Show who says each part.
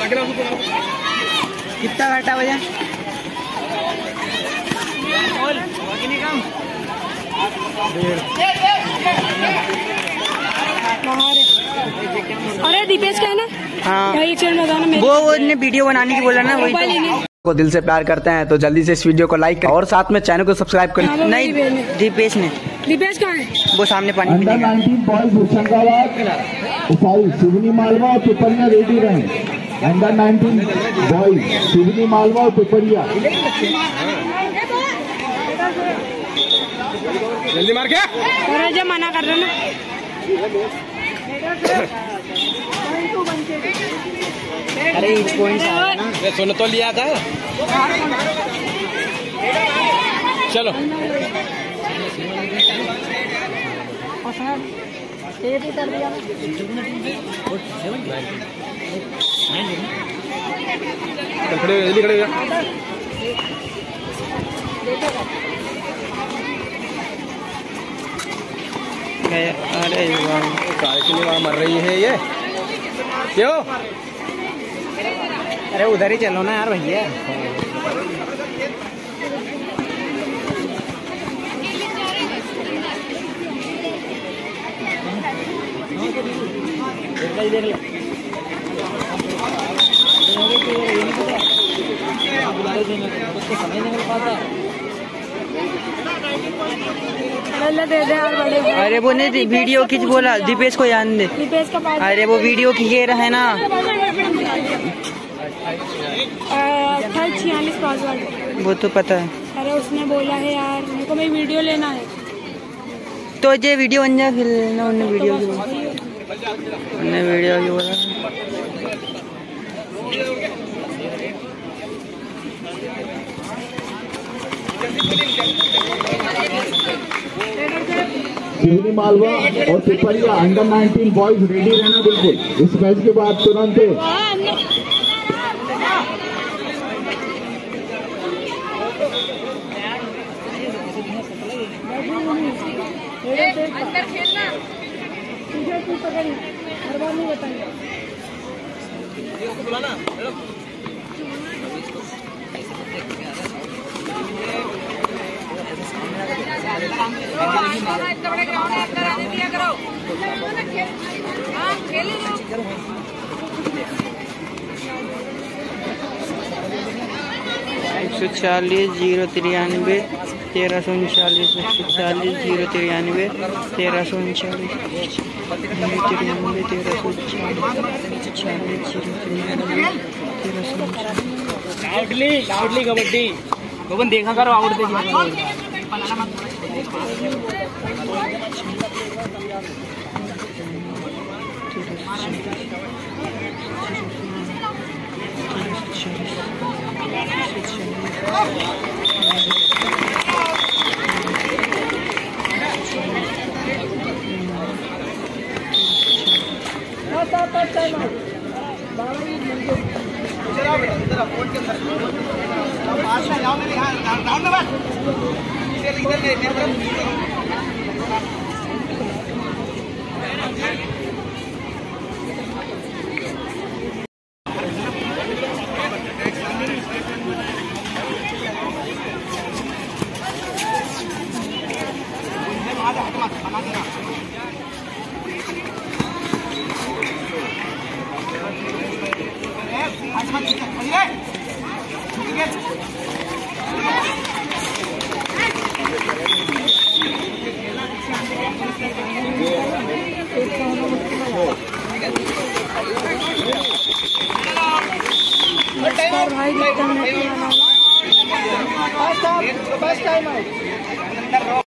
Speaker 1: कितना घाटा भैया?
Speaker 2: अरे दीपेश का है ना?
Speaker 1: हाँ
Speaker 2: वो
Speaker 1: ने वीडियो बनाने की बोला ना, वही
Speaker 3: को दिल से प्यार करते हैं तो जल्दी से इस वीडियो को लाइक करें और साथ में चैनल को सब्सक्राइब करें।
Speaker 1: नहीं, दीपेश ने।
Speaker 2: दीपेश कहाँ है?
Speaker 1: वो सामने पानी पीने का।
Speaker 4: Under 19 boys Hoshangabad sorry Seoni Malwa और पिपरिया रेडी रहे। अंडर 19 बॉयज शिवनी मालवा और पिपरिया
Speaker 5: जल्दी मार के।
Speaker 2: अरे जब मना कर रहे ना।
Speaker 1: अरे इच पॉइंट ना,
Speaker 5: सुन तो लिया था। चलो खड़े जल्दी खड़े हो जा।
Speaker 1: अरे
Speaker 5: काय के लिए वहाँ मर रही है ये क्यों?
Speaker 1: अरे उधर ही चलो ना यार भैया। देख ले अरे वो नहीं वीडियो खींच बोला, दीपेश को याद दे।
Speaker 2: दीपेश का
Speaker 1: अरे वो वीडियो खींचे रहे ना।
Speaker 2: 46 पासवर्ड
Speaker 1: वो तो पता है।
Speaker 2: अरे उसने बोला है यार मेरे को मैं वीडियो लेना है
Speaker 1: तो ये वीडियो बन जाए फिर लेना। उन्हें वीडियो की बोला।
Speaker 4: शिवनी मालवा और पिपरिया अंडर 19 बॉयज रेडी रहना बिल्कुल। इस मैच के बाद तुरंत
Speaker 2: अंदर खेलना हर बार नहीं बताएंगे। इतना बड़ा ग्राउंड है, अंदर आने दिया करो। हाँ खेल लो।
Speaker 1: 140 093 1339 140 093 1339
Speaker 5: लाउडली कबड्डी गोबन देखा करो आउट देखा।
Speaker 2: भाई